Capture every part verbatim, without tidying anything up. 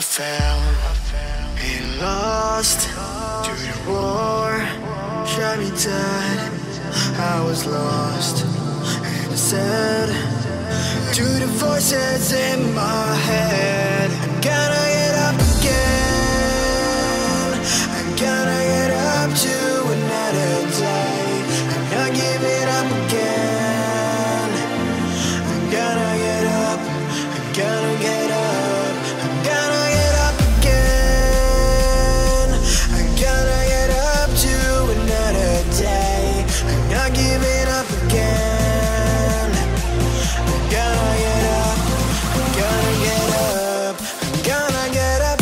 fell and lost to the war. Shot me dead. I was lost and I said to the voices in my head, I'm gonna get up again. I'm gonna get up to another day. I'm not giving up again. I'm gonna get up. I'm gonna get up. I'm gonna get up again. I'm gonna get up to another day. I'm not giving up again. I'm gonna get up. I'm gonna get up. I'm gonna get up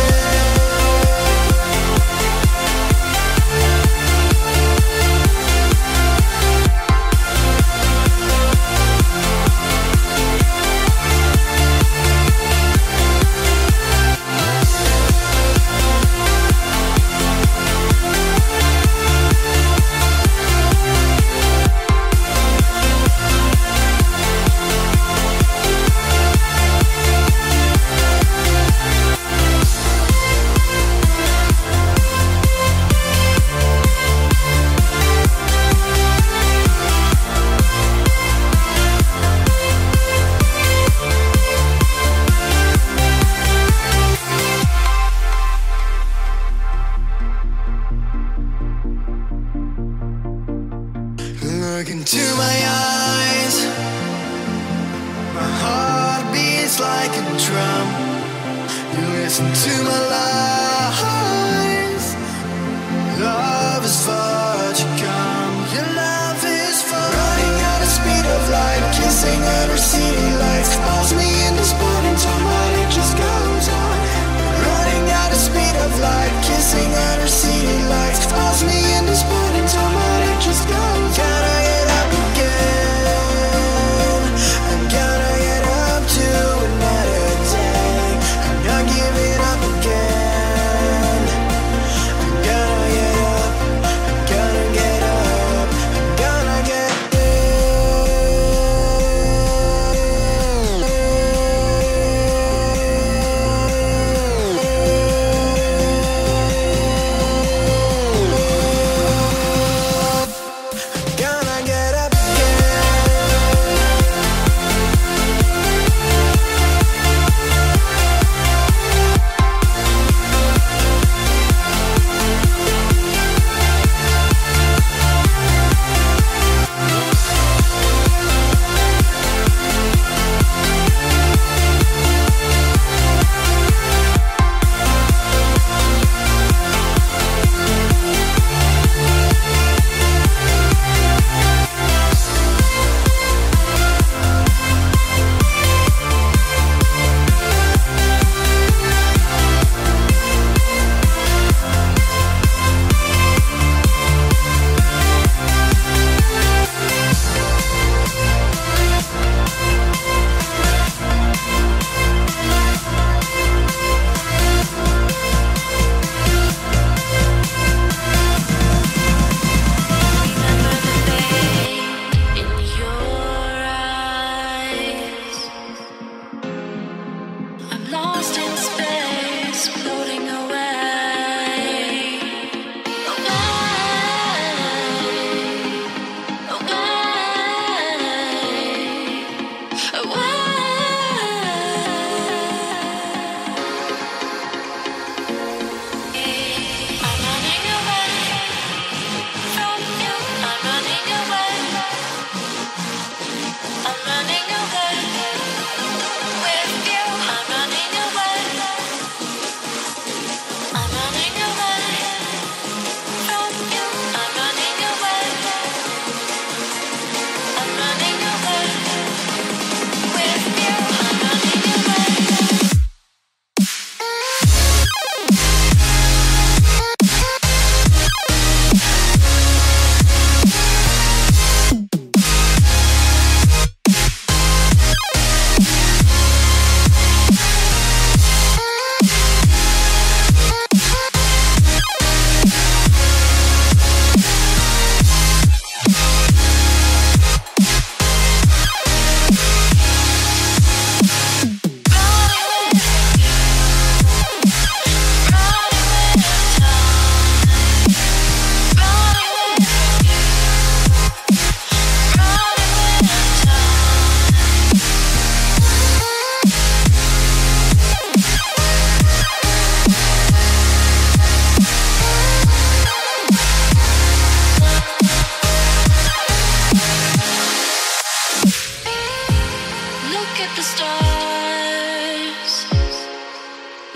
Look into my eyes. My heart beats like a drum. You listen to my lies. Love is far to come. Your love is far. Running at the speed of light, kissing under city lights. Calls me in this morning time, but it just goes on. Running at the speed of light, kissing under city lights. Calls me in this morning time, but it just goes on. Gotta get up again. I'm gonna get up to another day. I'm not giving up again.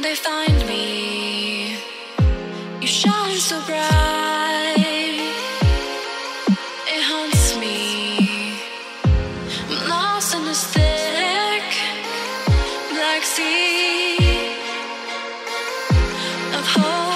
they find me. You shine so bright, it haunts me. I'm lost in this thick black sea of hope.